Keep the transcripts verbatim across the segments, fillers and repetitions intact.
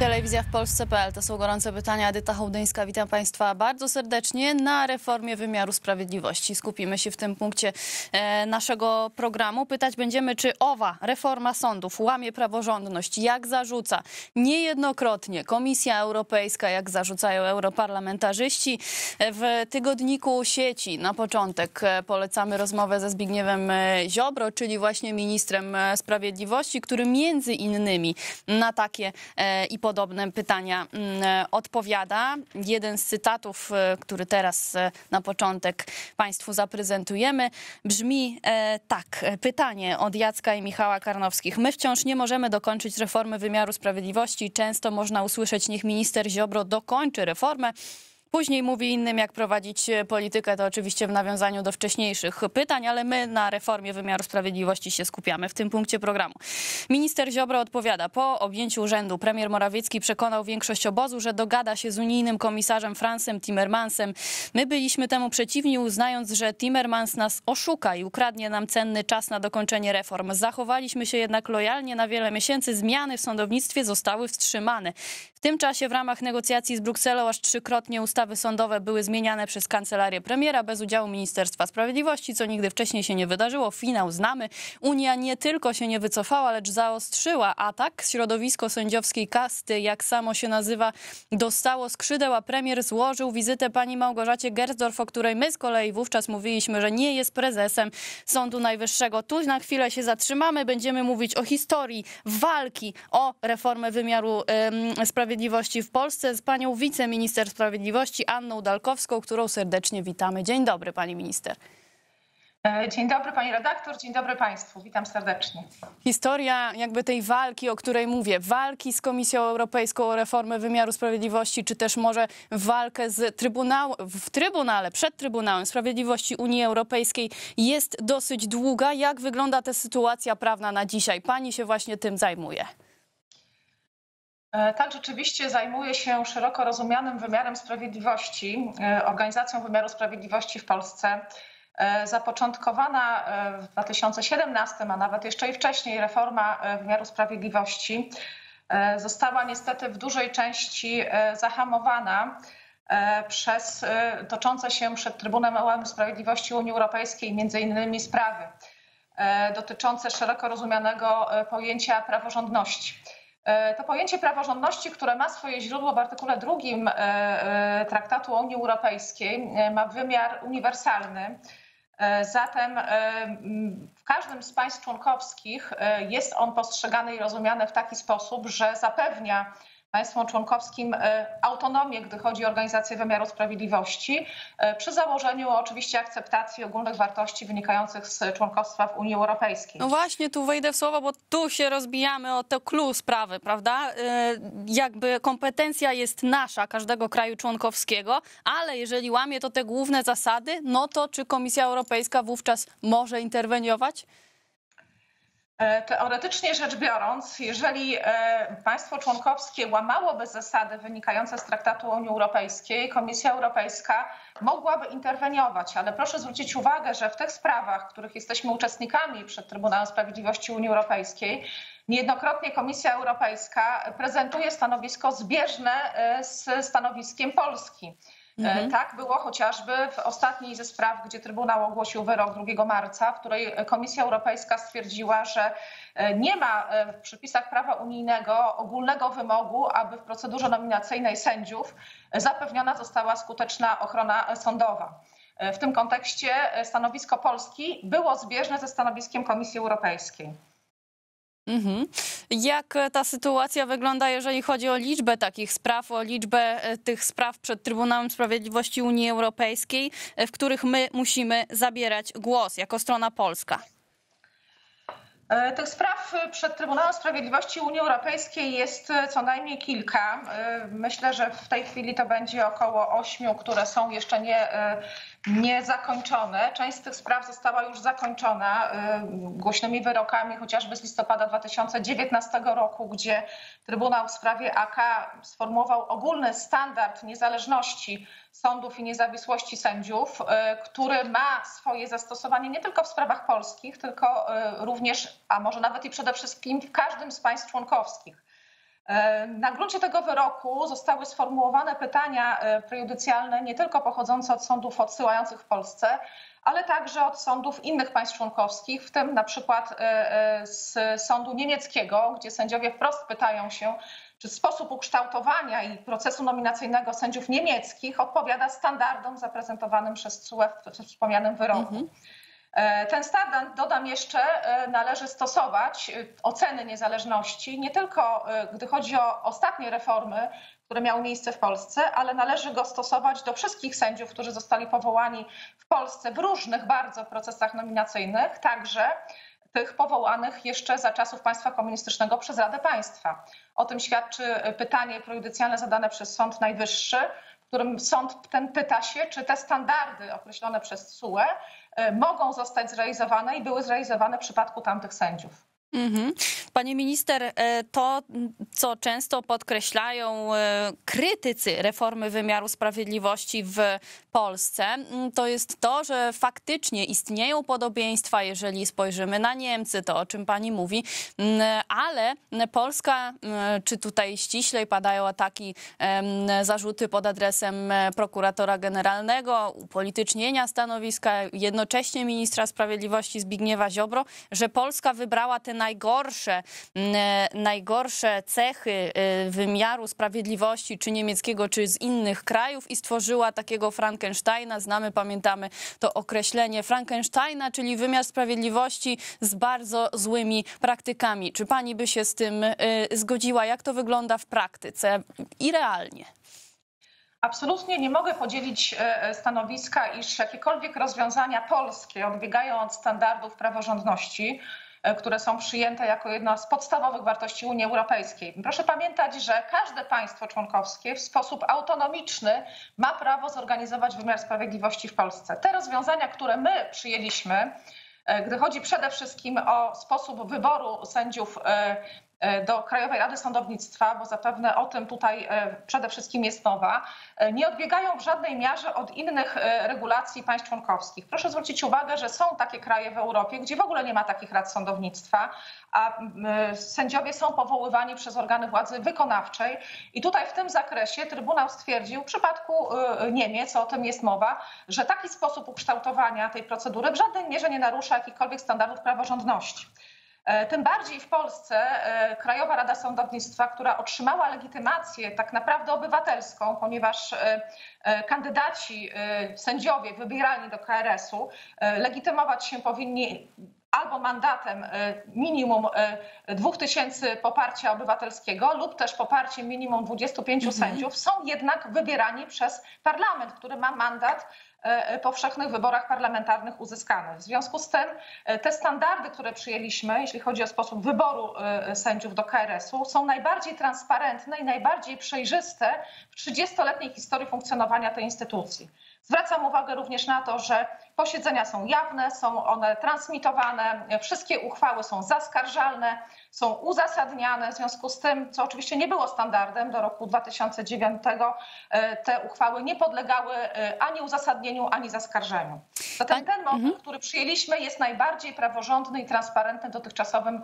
Telewizja w Polsce kropka pe el. To są gorące pytania. Edyta Hołdyńska, witam Państwa bardzo serdecznie. Na reformie wymiaru sprawiedliwości skupimy się w tym punkcie e, naszego programu. Pytać będziemy, czy owa reforma sądów łamie praworządność, jak zarzuca niejednokrotnie Komisja Europejska, jak zarzucają europarlamentarzyści. W tygodniku Sieci na początek polecamy rozmowę ze Zbigniewem Ziobro, czyli właśnie ministrem sprawiedliwości, który między innymi na takie e, i podobne pytania odpowiada. Jeden z cytatów, który teraz na początek Państwu zaprezentujemy, brzmi tak. Pytanie od Jacka i Michała Karnowskich. My wciąż nie możemy dokończyć reformy wymiaru sprawiedliwości. Często można usłyszeć, niech minister Ziobro dokończy reformę. Później mówi innym, jak prowadzić politykę, to oczywiście w nawiązaniu do wcześniejszych pytań, ale my na reformie wymiaru sprawiedliwości się skupiamy w tym punkcie programu. Minister Ziobro odpowiada. Po objęciu urzędu premier Morawiecki przekonał większość obozu, że dogada się z unijnym komisarzem Fransem Timmermansem. My byliśmy temu przeciwni, uznając, że Timmermans nas oszuka i ukradnie nam cenny czas na dokończenie reform. Zachowaliśmy się jednak lojalnie na wiele miesięcy. Zmiany w sądownictwie zostały wstrzymane. W tym czasie w ramach negocjacji z Brukselą aż trzykrotnie ustawy sądowe były zmieniane przez kancelarię premiera bez udziału Ministerstwa Sprawiedliwości, co nigdy wcześniej się nie wydarzyło. Finał znamy. Unia nie tylko się nie wycofała, lecz zaostrzyła atak. Środowisko sędziowskiej kasty, jak samo się nazywa, dostało skrzydeł, a premier złożył wizytę pani Małgorzacie Gersdorf, o której my z kolei wówczas mówiliśmy, że nie jest prezesem Sądu Najwyższego. Tu na chwilę się zatrzymamy. Będziemy mówić o historii walki o reformę wymiaru ym, sprawiedliwości w Polsce z panią wiceminister sprawiedliwości Anną Dalkowską, którą serdecznie witamy. Dzień dobry, pani minister. Dzień dobry, pani redaktor, dzień dobry państwu, witam serdecznie. Historia jakby tej walki, o której mówię, walki z Komisją Europejską o reformę wymiaru sprawiedliwości, czy też może walkę z Trybunał, w Trybunale, przed Trybunałem Sprawiedliwości Unii Europejskiej jest dosyć długa. Jak wygląda ta sytuacja prawna na dzisiaj? Pani się właśnie tym zajmuje. Tak, rzeczywiście zajmuję się szeroko rozumianym wymiarem sprawiedliwości, organizacją wymiaru sprawiedliwości w Polsce. Zapoczątkowana w dwa tysiące siedemnastym, a nawet jeszcze i wcześniej reforma wymiaru sprawiedliwości została niestety w dużej części zahamowana przez toczące się przed Trybunałem Sprawiedliwości Unii Europejskiej między innymi sprawy dotyczące szeroko rozumianego pojęcia praworządności. To pojęcie praworządności, które ma swoje źródło w artykule drugim Traktatu o Unii Europejskiej, ma wymiar uniwersalny. Zatem w każdym z państw członkowskich jest on postrzegany i rozumiany w taki sposób, że zapewnia państwom członkowskim autonomię, gdy chodzi o organizację wymiaru sprawiedliwości, przy założeniu oczywiście akceptacji ogólnych wartości wynikających z członkostwa w Unii Europejskiej. No właśnie, tu wejdę w słowo, bo tu się rozbijamy o to clue sprawy, prawda? Jakby kompetencja jest nasza, każdego kraju członkowskiego, ale jeżeli łamie to te główne zasady, no to czy Komisja Europejska wówczas może interweniować? Teoretycznie rzecz biorąc, jeżeli państwo członkowskie łamałoby zasady wynikające z Traktatu o Unii Europejskiej, Komisja Europejska mogłaby interweniować, ale proszę zwrócić uwagę, że w tych sprawach, w których jesteśmy uczestnikami przed Trybunałem Sprawiedliwości Unii Europejskiej, niejednokrotnie Komisja Europejska prezentuje stanowisko zbieżne z stanowiskiem Polski. Mhm. Tak było chociażby w ostatniej ze spraw, gdzie Trybunał ogłosił wyrok drugiego marca, w której Komisja Europejska stwierdziła, że nie ma w przepisach prawa unijnego ogólnego wymogu, aby w procedurze nominacyjnej sędziów zapewniona została skuteczna ochrona sądowa. W tym kontekście stanowisko Polski było zbieżne ze stanowiskiem Komisji Europejskiej. Mhm. Jak ta sytuacja wygląda, jeżeli chodzi o liczbę takich spraw, o liczbę tych spraw przed Trybunałem Sprawiedliwości Unii Europejskiej, w których my musimy zabierać głos jako strona polska? Tych spraw przed Trybunałem Sprawiedliwości Unii Europejskiej jest co najmniej kilka. Myślę, że w tej chwili to będzie około ośmiu, które są jeszcze nie, nie zakończone. Część z tych spraw została już zakończona głośnymi wyrokami, chociażby z listopada dwa tysiące dziewiętnastego roku, gdzie Trybunał w sprawie A K sformułował ogólny standard niezależności sądów i niezawisłości sędziów, który ma swoje zastosowanie nie tylko w sprawach polskich, tylko również, a może nawet i przede wszystkim w każdym z państw członkowskich. Na gruncie tego wyroku zostały sformułowane pytania prejudycjalne nie tylko pochodzące od sądów odsyłających w Polsce, ale także od sądów innych państw członkowskich, w tym na przykład z sądu niemieckiego, gdzie sędziowie wprost pytają się, czy sposób ukształtowania i procesu nominacyjnego sędziów niemieckich odpowiada standardom zaprezentowanym przez T S U E we wspomnianym wyroku. Mhm. Ten standard, dodam jeszcze, należy stosować oceny niezależności nie tylko gdy chodzi o ostatnie reformy, które miały miejsce w Polsce, ale należy go stosować do wszystkich sędziów, którzy zostali powołani w Polsce w różnych bardzo procesach nominacyjnych, także tych powołanych jeszcze za czasów państwa komunistycznego przez Radę Państwa. O tym świadczy pytanie prejudycjalne zadane przez Sąd Najwyższy, w którym sąd ten pyta się, czy te standardy określone przez T S U E mogą zostać zrealizowane i były zrealizowane w przypadku tamtych sędziów. Mhm. Pani minister, to co często podkreślają krytycy reformy wymiaru sprawiedliwości w Polsce, to jest to, że faktycznie istnieją podobieństwa, jeżeli spojrzymy na Niemcy, to o czym pani mówi, ale Polska, czy tutaj ściślej padają ataki, zarzuty pod adresem prokuratora generalnego, upolitycznienia stanowiska, jednocześnie ministra sprawiedliwości Zbigniewa Ziobro, że Polska wybrała te najgorsze, najgorsze cechy wymiaru sprawiedliwości, czy niemieckiego, czy z innych krajów i stworzyła takiego Frankensteina. Znamy, pamiętamy to określenie Frankensteina, czyli wymiar sprawiedliwości z bardzo złymi praktykami. Czy pani by się z tym zgodziła? Jak to wygląda w praktyce i realnie? Absolutnie nie mogę podzielić stanowiska, iż jakiekolwiek rozwiązania polskie odbiegają od standardów praworządności, które są przyjęte jako jedna z podstawowych wartości Unii Europejskiej. Proszę pamiętać, że każde państwo członkowskie w sposób autonomiczny ma prawo zorganizować wymiar sprawiedliwości w Polsce. Te rozwiązania, które my przyjęliśmy, gdy chodzi przede wszystkim o sposób wyboru sędziów do Krajowej Rady Sądownictwa, bo zapewne o tym tutaj przede wszystkim jest mowa, nie odbiegają w żadnej mierze od innych regulacji państw członkowskich. Proszę zwrócić uwagę, że są takie kraje w Europie, gdzie w ogóle nie ma takich rad sądownictwa, a sędziowie są powoływani przez organy władzy wykonawczej. I tutaj w tym zakresie Trybunał stwierdził w przypadku Niemiec, o tym jest mowa, że taki sposób ukształtowania tej procedury w żadnej mierze nie narusza jakichkolwiek standardów praworządności. Tym bardziej w Polsce Krajowa Rada Sądownictwa, która otrzymała legitymację tak naprawdę obywatelską, ponieważ kandydaci, sędziowie wybierani do K R S-u legitymować się powinni albo mandatem minimum dwóch tysięcy poparcia obywatelskiego lub też poparciem minimum dwudziestu pięciu mhm. sędziów, są jednak wybierani przez parlament, który ma mandat powszechnych wyborach parlamentarnych uzyskanych. W związku z tym te standardy, które przyjęliśmy, jeśli chodzi o sposób wyboru sędziów do K R S-u, są najbardziej transparentne i najbardziej przejrzyste w trzydziestoletniej historii funkcjonowania tej instytucji. Zwracam uwagę również na to, że posiedzenia są jawne, są one transmitowane, wszystkie uchwały są zaskarżalne, są uzasadniane. W związku z tym, co oczywiście nie było standardem do roku dwa tysiące dziewiątego, te uchwały nie podlegały ani uzasadnieniu, ani zaskarżeniu. Zatem ten model, mhm. który przyjęliśmy, jest najbardziej praworządny i transparentny dotychczasowym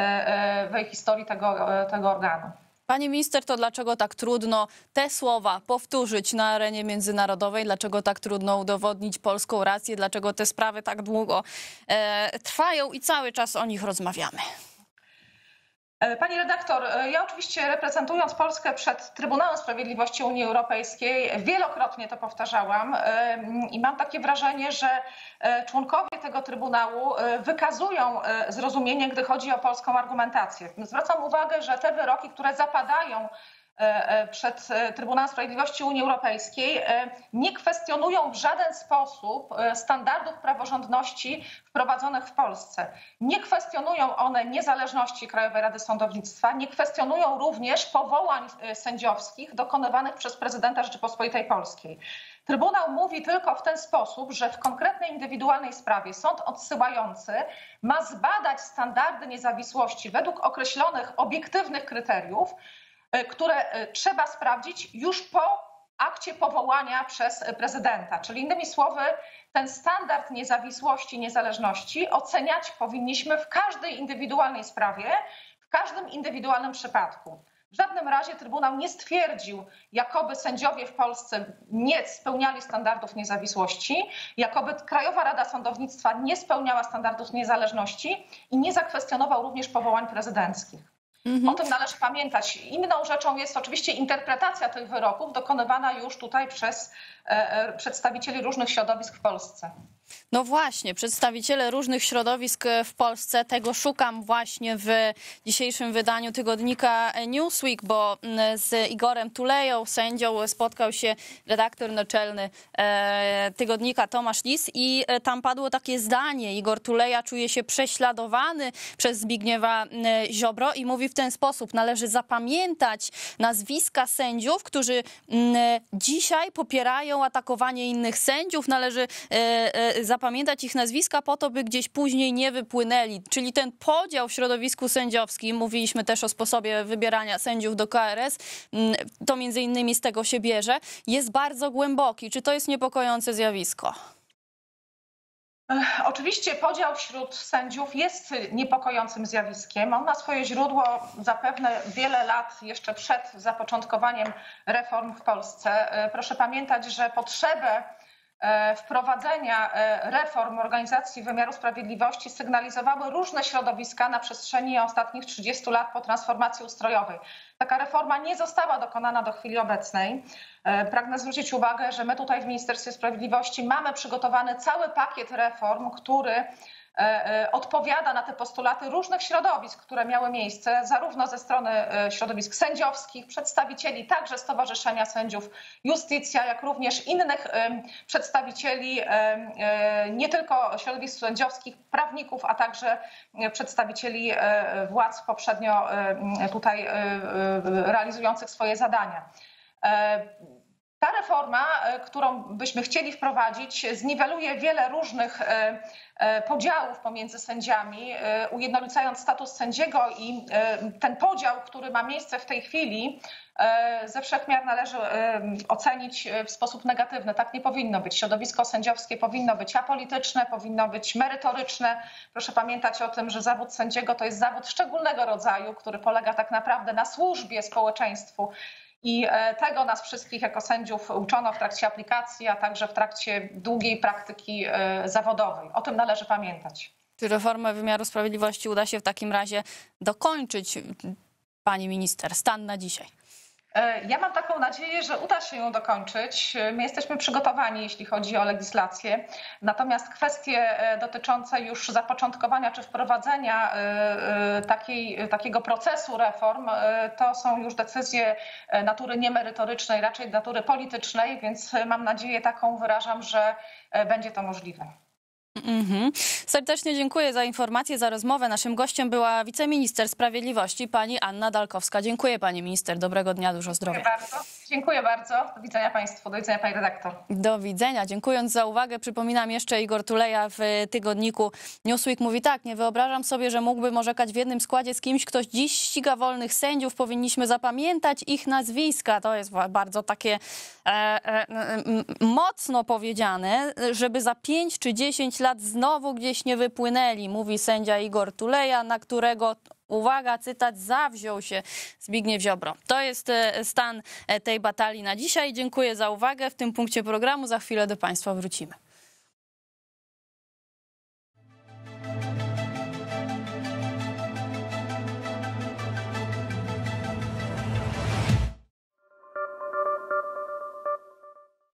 w historii tego, tego organu. Pani minister, to dlaczego tak trudno te słowa powtórzyć na arenie międzynarodowej? Dlaczego tak trudno udowodnić polską rację? Dlaczego te sprawy tak długo e, trwają i cały czas o nich rozmawiamy? Pani redaktor, ja oczywiście reprezentując Polskę przed Trybunałem Sprawiedliwości Unii Europejskiej wielokrotnie to powtarzałam i mam takie wrażenie, że członkowie tego Trybunału wykazują zrozumienie, gdy chodzi o polską argumentację. Zwracam uwagę, że te wyroki, które zapadają przed Trybunałem Sprawiedliwości Unii Europejskiej, nie kwestionują w żaden sposób standardów praworządności wprowadzonych w Polsce. Nie kwestionują one niezależności Krajowej Rady Sądownictwa, nie kwestionują również powołań sędziowskich dokonywanych przez prezydenta Rzeczypospolitej Polskiej. Trybunał mówi tylko w ten sposób, że w konkretnej indywidualnej sprawie sąd odsyłający ma zbadać standardy niezawisłości według określonych obiektywnych kryteriów, które trzeba sprawdzić już po akcie powołania przez prezydenta. Czyli innymi słowy, ten standard niezawisłości, niezależności oceniać powinniśmy w każdej indywidualnej sprawie, w każdym indywidualnym przypadku. W żadnym razie Trybunał nie stwierdził, jakoby sędziowie w Polsce nie spełniali standardów niezawisłości, jakoby Krajowa Rada Sądownictwa nie spełniała standardów niezależności i nie zakwestionował również powołań prezydenckich. Mhm. O tym należy pamiętać. Inną rzeczą jest oczywiście interpretacja tych wyroków dokonywana już tutaj przez e, przedstawicieli różnych środowisk w Polsce. No właśnie, przedstawiciele różnych środowisk w Polsce, tego szukam właśnie w dzisiejszym wydaniu tygodnika Newsweek, bo z Igorem Tuleją, sędzią, spotkał się redaktor naczelny tygodnika Tomasz Lis i tam padło takie zdanie: Igor Tuleja czuje się prześladowany przez Zbigniewa Ziobro i mówi w ten sposób: należy zapamiętać nazwiska sędziów, którzy dzisiaj popierają atakowanie innych sędziów, należy zapamiętać ich nazwiska po to, by gdzieś później nie wypłynęli. Czyli ten podział w środowisku sędziowskim, mówiliśmy też o sposobie wybierania sędziów do K R S, to między innymi z tego się bierze, jest bardzo głęboki. Czy to jest niepokojące zjawisko? Oczywiście podział wśród sędziów jest niepokojącym zjawiskiem. On ma swoje źródło zapewne wiele lat jeszcze przed zapoczątkowaniem reform w Polsce. Proszę pamiętać, że potrzebę wprowadzenia reform organizacji wymiaru sprawiedliwości sygnalizowały różne środowiska na przestrzeni ostatnich trzydziestu lat po transformacji ustrojowej. Taka reforma nie została dokonana do chwili obecnej. Pragnę zwrócić uwagę, że my tutaj w Ministerstwie Sprawiedliwości mamy przygotowany cały pakiet reform, który odpowiada na te postulaty różnych środowisk, które miały miejsce zarówno ze strony środowisk sędziowskich, przedstawicieli także Stowarzyszenia Sędziów Iustitia, jak również innych przedstawicieli nie tylko środowisk sędziowskich, prawników, a także przedstawicieli władz poprzednio tutaj realizujących swoje zadania. Ta reforma, którą byśmy chcieli wprowadzić, zniweluje wiele różnych podziałów pomiędzy sędziami, ujednolicając status sędziego, i ten podział, który ma miejsce w tej chwili, ze wszech miar należy ocenić w sposób negatywny. Tak nie powinno być. Środowisko sędziowskie powinno być apolityczne, powinno być merytoryczne. Proszę pamiętać o tym, że zawód sędziego to jest zawód szczególnego rodzaju, który polega tak naprawdę na służbie społeczeństwu. I tego nas wszystkich jako sędziów uczono w trakcie aplikacji, a także w trakcie długiej praktyki zawodowej. O tym należy pamiętać. Czy reformę wymiaru sprawiedliwości uda się w takim razie dokończyć, pani minister, stan na dzisiaj? Ja mam taką nadzieję, że uda się ją dokończyć. My jesteśmy przygotowani, jeśli chodzi o legislację. Natomiast kwestie dotyczące już zapoczątkowania czy wprowadzenia takiej, takiego procesu reform to są już decyzje natury niemerytorycznej, raczej natury politycznej, więc mam nadzieję taką wyrażam, że będzie to możliwe. Mm-hmm. Serdecznie dziękuję za informację, za rozmowę. Naszym gościem była wiceminister sprawiedliwości pani Anna Dalkowska. Dziękuję pani minister. Dobrego dnia, dużo zdrowia. Dziękuję bardzo. Dziękuję bardzo. Do widzenia państwu. Do widzenia pani redaktor. Do widzenia. Dziękując za uwagę, przypominam jeszcze, Igor Tuleja w tygodniku Newsweek mówi tak: nie wyobrażam sobie, że mógłbym orzekać w jednym składzie z kimś, kto dziś ściga wolnych sędziów. Powinniśmy zapamiętać ich nazwiska. To jest bardzo takie e, e, mocno powiedziane, żeby za pięć czy dziesięć lat znowu gdzieś nie wypłynęli, mówi sędzia Igor Tuleja, na którego, uwaga, cytat, zawziął się Zbigniew Ziobro. To jest stan tej batalii na dzisiaj. Dziękuję za uwagę w tym punkcie programu. Za chwilę do państwa wrócimy.